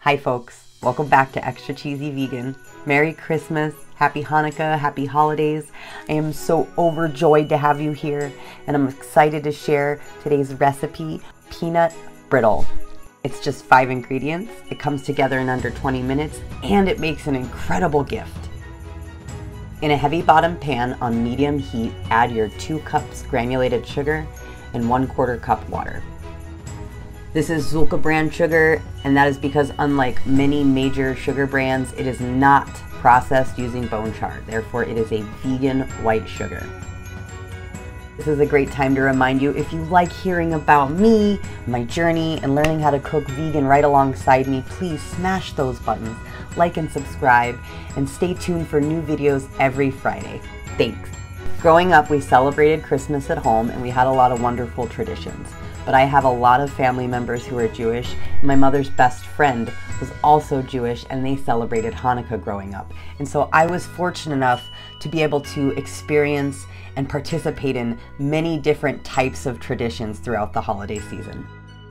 Hi folks, welcome back to Extra Cheesy Vegan. Merry Christmas, Happy Hanukkah, Happy Holidays. I am so overjoyed to have you here, and I'm excited to share today's recipe, peanut brittle. It's just 5 ingredients, it comes together in under 20 minutes, and it makes an incredible gift. In a heavy bottom pan on medium heat, add your 2 cups granulated sugar and 1/4 cup water. This is Zulka brand sugar, and that is because unlike many major sugar brands, it is not processed using bone char. Therefore, it is a vegan white sugar. This is a great time to remind you, if you like hearing about me, my journey, and learning how to cook vegan right alongside me, please smash those buttons, like and subscribe, and stay tuned for new videos every Friday. Thanks. Growing up, we celebrated Christmas at home, and we had a lot of wonderful traditions. But I have a lot of family members who are Jewish. My mother's best friend was also Jewish, and they celebrated Hanukkah growing up. And so I was fortunate enough to be able to experience and participate in many different types of traditions throughout the holiday season.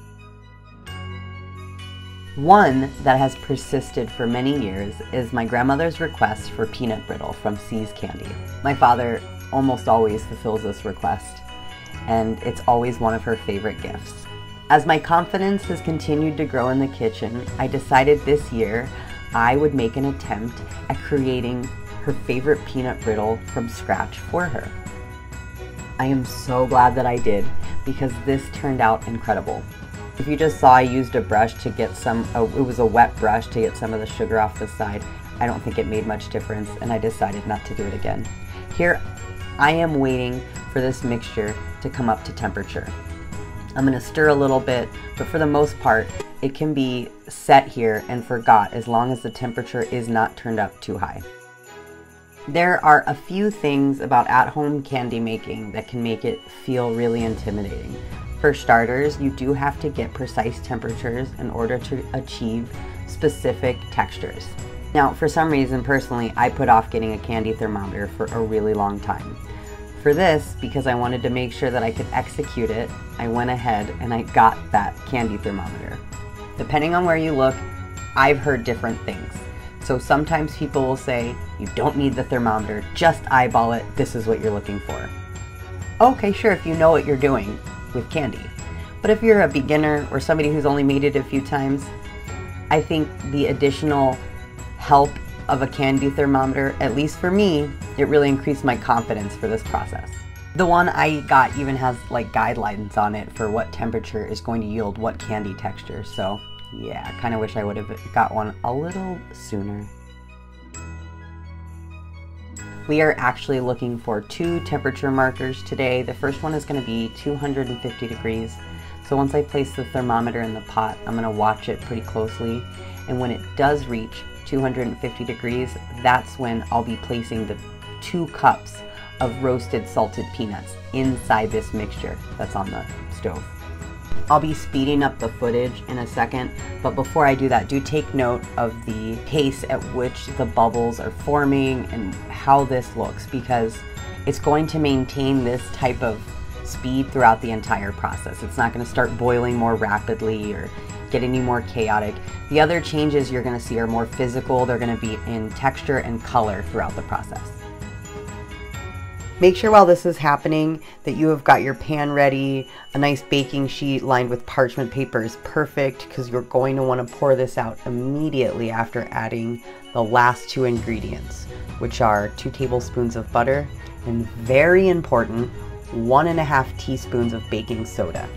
One that has persisted for many years is my grandmother's request for peanut brittle from C's Candy. My father almost always fulfills this request, and it's always one of her favorite gifts. As my confidence has continued to grow in the kitchen, I decided this year I would make an attempt at creating her favorite peanut brittle from scratch for her. I am so glad that I did, because this turned out incredible. If you just saw, I used a brush to get it was a wet brush to get some of the sugar off the side. I don't think it made much difference, and I decided not to do it again. Here, I am waiting for this mixture to come up to temperature. I'm going to stir a little bit, but for the most part, it can be set here and forgot as long as the temperature is not turned up too high. There are a few things about at-home candy making that can make it feel really intimidating. For starters, you do have to get precise temperatures in order to achieve specific textures. Now, for some reason, personally, I put off getting a candy thermometer for a really long time. For this, because I wanted to make sure that I could execute it, I went ahead and I got that candy thermometer. Depending on where you look, I've heard different things. So sometimes people will say, you don't need the thermometer, just eyeball it, this is what you're looking for. Okay, sure, if you know what you're doing with candy. But if you're a beginner or somebody who's only made it a few times, I think the additional help of a candy thermometer, at least for me, it really increased my confidence for this process. The one I got even has like guidelines on it for what temperature is going to yield what candy texture. So yeah, I kind of wish I would have got one a little sooner. We are actually looking for 2 temperature markers today. The first one is going to be 250 degrees. So once I place the thermometer in the pot, I'm going to watch it pretty closely. And when it does reach 250 degrees, that's when I'll be placing the 2 cups of roasted salted peanuts inside this mixture that's on the stove. I'll be speeding up the footage in a second, but before I do that, do take note of the pace at which the bubbles are forming and how this looks, because it's going to maintain this type of speed throughout the entire process. It's not going to start boiling more rapidly or get any more chaotic. The other changes you're going to see are more physical. They're going to be in texture and color throughout the process. Make sure while this is happening that you have got your pan ready. A nice baking sheet lined with parchment paper is perfect, because you're going to want to pour this out immediately after adding the last 2 ingredients, which are 2 tablespoons of butter and, very important, 1.5 teaspoons of baking soda.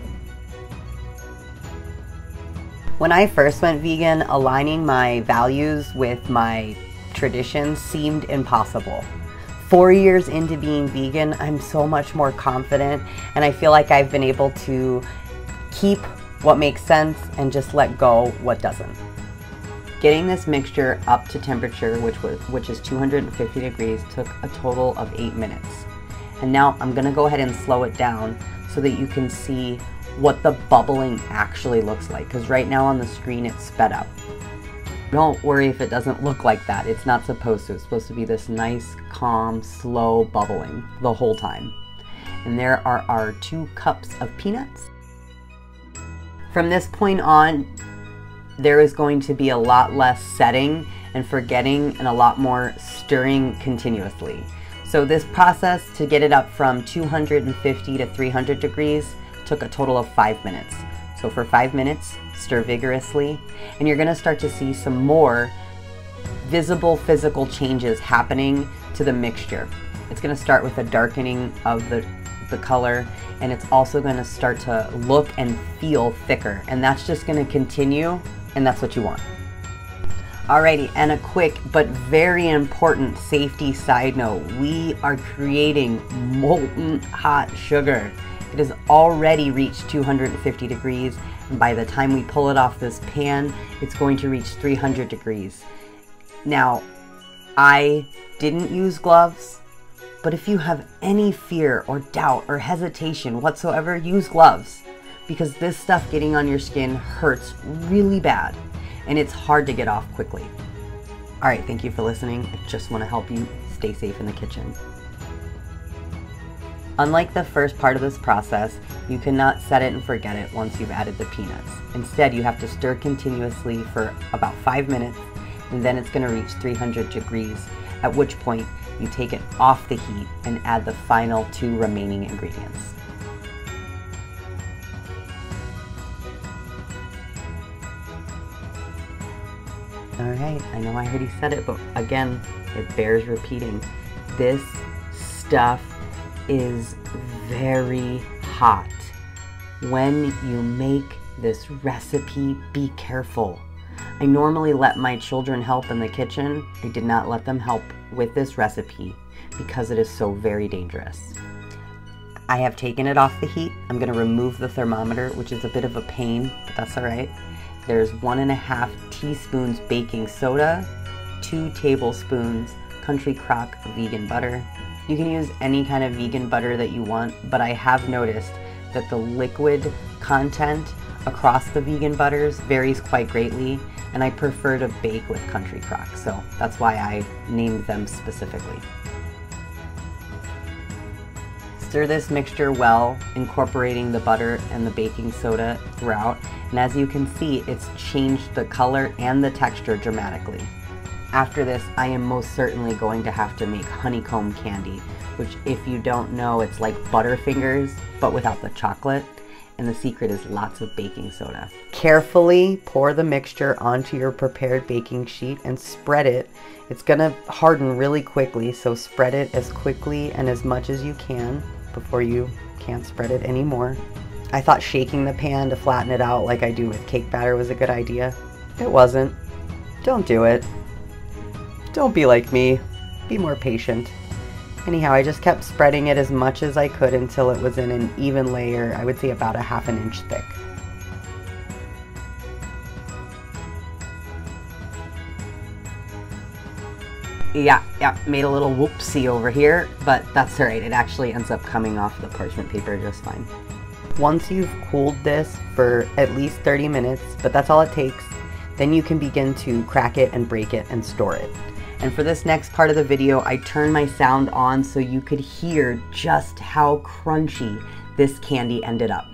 When I first went vegan, aligning my values with my traditions seemed impossible. 4 years into being vegan, I'm so much more confident, and I feel like I've been able to keep what makes sense and just let go what doesn't. Getting this mixture up to temperature, which is 250 degrees, took a total of 8 minutes. And now I'm going to go ahead and slow it down so that you can see what the bubbling actually looks like, because right now on the screen it's sped up. Don't worry if it doesn't look like that. It's not supposed to. It's supposed to be this nice, calm, slow bubbling the whole time. And there are our 2 cups of peanuts. From this point on, there is going to be a lot less setting and forgetting and a lot more stirring continuously. So this process to get it up from 250 to 300 degrees took a total of 5 minutes. So for 5 minutes, stir vigorously, and you're gonna start to see some more visible physical changes happening to the mixture. It's gonna start with a darkening of the color, and it's also gonna start to look and feel thicker, and that's just gonna continue, and that's what you want. Alrighty, and a quick but very important safety side note. We are creating molten hot sugar. It has already reached 250 degrees, and by the time we pull it off this pan, it's going to reach 300 degrees. Now, I didn't use gloves, but if you have any fear or doubt or hesitation whatsoever, use gloves, because this stuff getting on your skin hurts really bad, and it's hard to get off quickly. All right, thank you for listening. I just want to help you stay safe in the kitchen. Unlike the first part of this process, you cannot set it and forget it once you've added the peanuts. Instead, you have to stir continuously for about 5 minutes, and then it's going to reach 300 degrees, at which point you take it off the heat and add the final 2 remaining ingredients. Alright, I know I already said it, but again, it bears repeating. This stuff is very hot. When you make this recipe, be careful. I normally let my children help in the kitchen. I did not let them help with this recipe because it is so very dangerous. I have taken it off the heat. I'm going to remove the thermometer, which is a bit of a pain, but that's alright. There's 1.5 teaspoons baking soda, 2 tablespoons Country Crock vegan butter. You can use any kind of vegan butter that you want, but I have noticed that the liquid content across the vegan butters varies quite greatly, and I prefer to bake with Country Crock, so that's why I named them specifically. Stir this mixture well, incorporating the butter and the baking soda throughout, and as you can see, it's changed the color and the texture dramatically. After this, I am most certainly going to have to make honeycomb candy, which if you don't know, it's like Butterfingers, but without the chocolate, and the secret is lots of baking soda. Carefully pour the mixture onto your prepared baking sheet and spread it. It's gonna harden really quickly, so spread it as quickly and as much as you can before you can't spread it anymore. I thought shaking the pan to flatten it out like I do with cake batter was a good idea. It wasn't. Don't do it. Don't be like me. Be more patient. Anyhow, I just kept spreading it as much as I could until it was in an even layer, I would say about 1/2 inch thick. Yeah, made a little whoopsie over here, but that's alright. It actually ends up coming off the parchment paper just fine. Once you've cooled this for at least 30 minutes, but that's all it takes, then you can begin to crack it and break it and store it. And for this next part of the video, I turned my sound on so you could hear just how crunchy this candy ended up.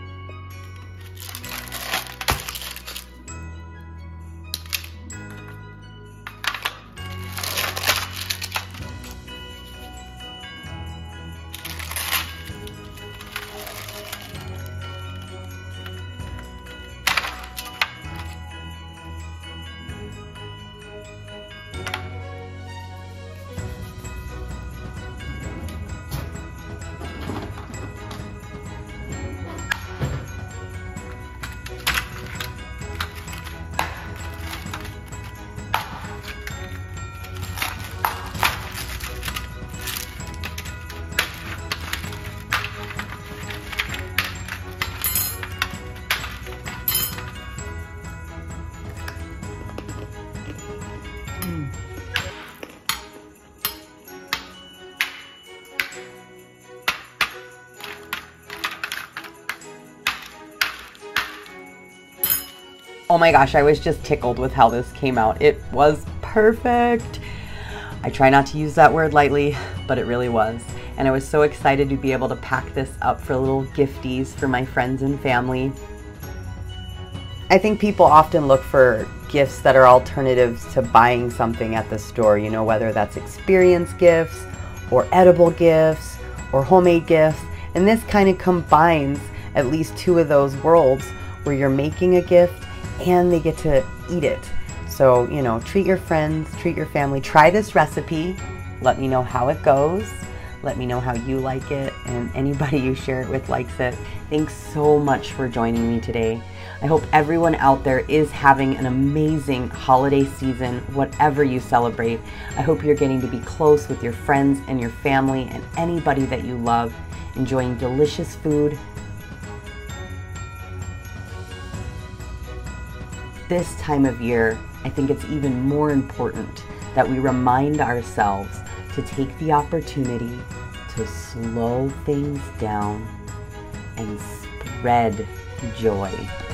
Oh my gosh, I was just tickled with how this came out. It was perfect. I try not to use that word lightly, but it really was. And I was so excited to be able to pack this up for little gifties for my friends and family. I think people often look for gifts that are alternatives to buying something at the store, you know, whether that's experience gifts or edible gifts or homemade gifts. And this kind of combines at least two of those worlds where you're making a gift and they get to eat it. So, you know, treat your friends, treat your family, try this recipe. Let me know how it goes. Let me know how you like it, and anybody you share it with likes it. Thanks so much for joining me today. I hope everyone out there is having an amazing holiday season, whatever you celebrate. I hope you're getting to be close with your friends and your family and anybody that you love, enjoying delicious food. This time of year, I think it's even more important that we remind ourselves to take the opportunity to slow things down and spread joy.